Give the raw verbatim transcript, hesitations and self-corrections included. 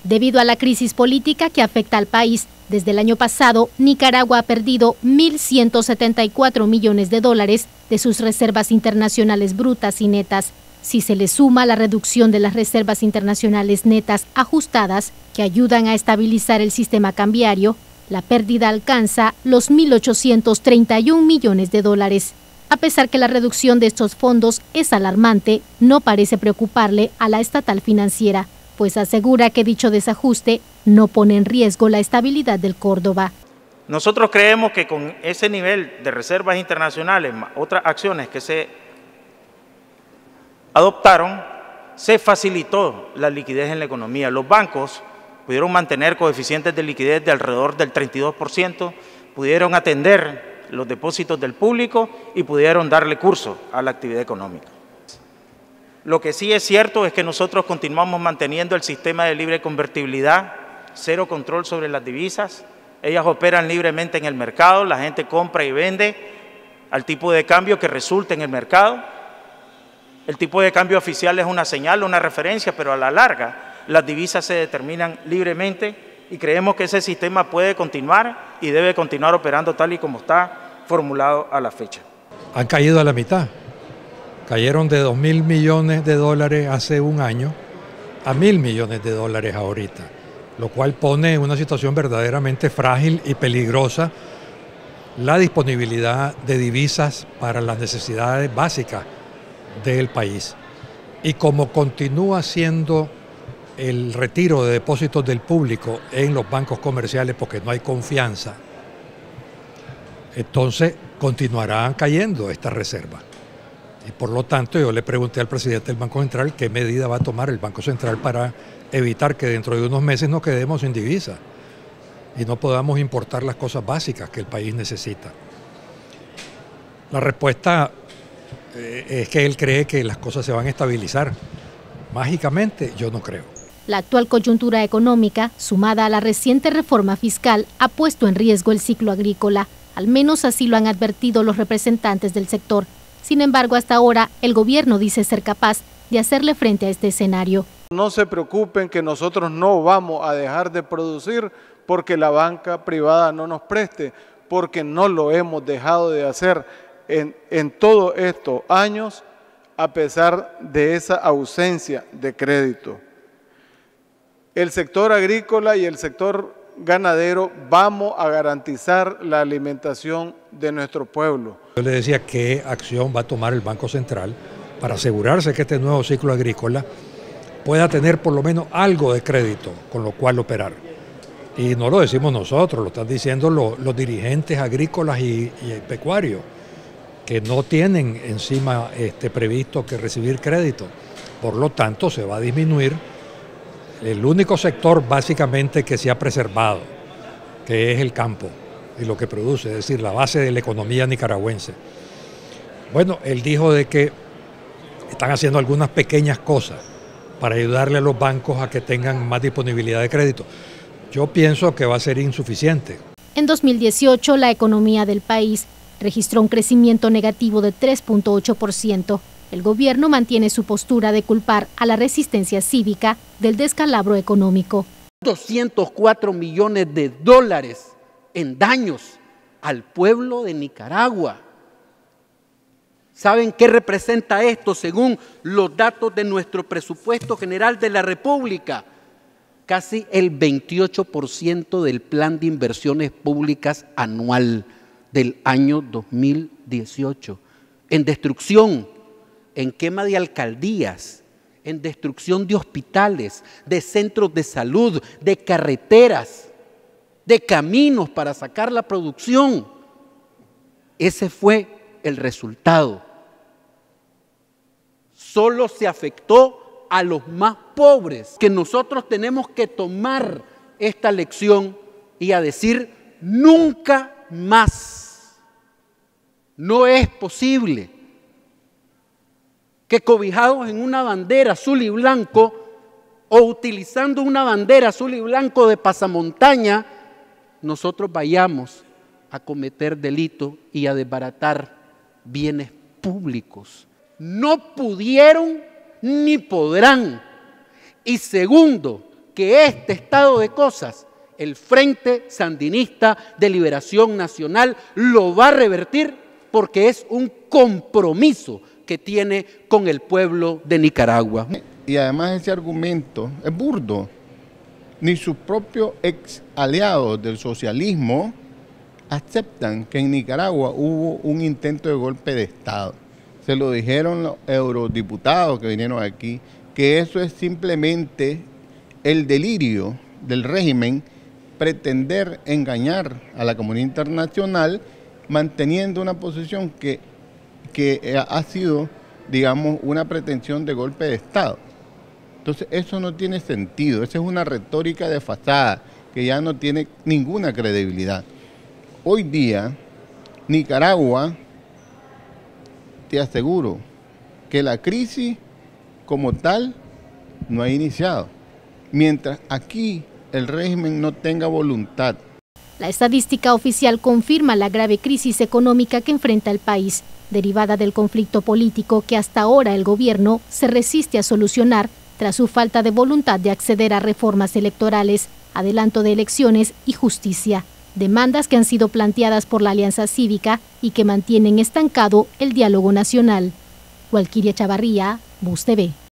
Debido a la crisis política que afecta al país, desde el año pasado, Nicaragua ha perdido mil ciento setenta y cuatro millones de dólares de sus reservas internacionales brutas y netas. Si se le suma la reducción de las reservas internacionales netas ajustadas, que ayudan a estabilizar el sistema cambiario, la pérdida alcanza los mil ochocientos treinta y un millones de dólares. A pesar que la reducción de estos fondos es alarmante, no parece preocuparle a la estatal financiera, pues asegura que dicho desajuste no pone en riesgo la estabilidad del Córdoba. Nosotros creemos que con ese nivel de reservas internacionales, otras acciones que se adoptaron, se facilitó la liquidez en la economía. Los bancos pudieron mantener coeficientes de liquidez de alrededor del treinta y dos por ciento, pudieron atender los depósitos del público y pudieron darle curso a la actividad económica. Lo que sí es cierto es que nosotros continuamos manteniendo el sistema de libre convertibilidad, cero control sobre las divisas, ellas operan libremente en el mercado, la gente compra y vende al tipo de cambio que resulte en el mercado. El tipo de cambio oficial es una señal, una referencia, pero a la larga las divisas se determinan libremente y creemos que ese sistema puede continuar y debe continuar operando tal y como está formulado a la fecha. Han caído a la mitad. Cayeron de dos mil millones de dólares hace un año a mil millones de dólares ahorita, lo cual pone en una situación verdaderamente frágil y peligrosa la disponibilidad de divisas para las necesidades básicas del país. Y como continúa siendo el retiro de depósitos del público en los bancos comerciales porque no hay confianza, entonces continuarán cayendo estas reservas. Y por lo tanto yo le pregunté al presidente del Banco Central qué medida va a tomar el Banco Central para evitar que dentro de unos meses nos quedemos sin divisa y no podamos importar las cosas básicas que el país necesita. La respuesta eh, es que él cree que las cosas se van a estabilizar. Mágicamente, yo no creo. La actual coyuntura económica, sumada a la reciente reforma fiscal, ha puesto en riesgo el ciclo agrícola. Al menos así lo han advertido los representantes del sector. Sin embargo, hasta ahora, el gobierno dice ser capaz de hacerle frente a este escenario. No se preocupen que nosotros no vamos a dejar de producir porque la banca privada no nos preste, porque no lo hemos dejado de hacer en, en todos estos años, a pesar de esa ausencia de crédito. El sector agrícola y el sector ganadero vamos a garantizar la alimentación de nuestro pueblo. Yo le decía qué acción va a tomar el Banco Central para asegurarse que este nuevo ciclo agrícola pueda tener por lo menos algo de crédito con lo cual operar. Y no lo decimos nosotros, lo están diciendo los, los dirigentes agrícolas y, y pecuarios, que no tienen encima este, previsto que recibir crédito. Por lo tanto, se va a disminuir el único sector básicamente que se ha preservado, que es el campo y lo que produce, es decir, la base de la economía nicaragüense. Bueno, él dijo de que están haciendo algunas pequeñas cosas para ayudarle a los bancos a que tengan más disponibilidad de crédito. Yo pienso que va a ser insuficiente. En dos mil dieciocho, la economía del país registró un crecimiento negativo de tres punto ocho por ciento. El gobierno mantiene su postura de culpar a la resistencia cívica del descalabro económico. doscientos cuatro millones de dólares en daños al pueblo de Nicaragua. ¿Saben qué representa esto según los datos de nuestro presupuesto general de la República? Casi el veintiocho por ciento del plan de inversiones públicas anual del año dos mil dieciocho. En destrucción, en quema de alcaldías, en destrucción de hospitales, de centros de salud, de carreteras, de caminos para sacar la producción. Ese fue el resultado. Solo se afectó a los más pobres, que nosotros tenemos que tomar esta lección y a decir nunca más. No es posible que cobijados en una bandera azul y blanco o utilizando una bandera azul y blanco de pasamontaña, nosotros vayamos a cometer delito y a desbaratar bienes públicos. No pudieron ni podrán. Y segundo, que este estado de cosas, el Frente Sandinista de Liberación Nacional lo va a revertir porque es un compromiso que tiene con el pueblo de Nicaragua. Y además ese argumento es burdo. Ni sus propios ex aliados del socialismo aceptan que en Nicaragua hubo un intento de golpe de Estado. Se lo dijeron los eurodiputados que vinieron aquí, que eso es simplemente el delirio del régimen, pretender engañar a la comunidad internacional manteniendo una posición que, que ha sido, digamos, una pretensión de golpe de Estado. Entonces eso no tiene sentido, esa es una retórica desfasada que ya no tiene ninguna credibilidad. Hoy día, Nicaragua, te aseguro que la crisis como tal no ha iniciado, mientras aquí el régimen no tenga voluntad. La estadística oficial confirma la grave crisis económica que enfrenta el país, derivada del conflicto político que hasta ahora el gobierno se resiste a solucionar tras su falta de voluntad de acceder a reformas electorales, adelanto de elecciones y justicia, demandas que han sido planteadas por la Alianza Cívica y que mantienen estancado el diálogo nacional. Walquiria Chavarría, Bus T V.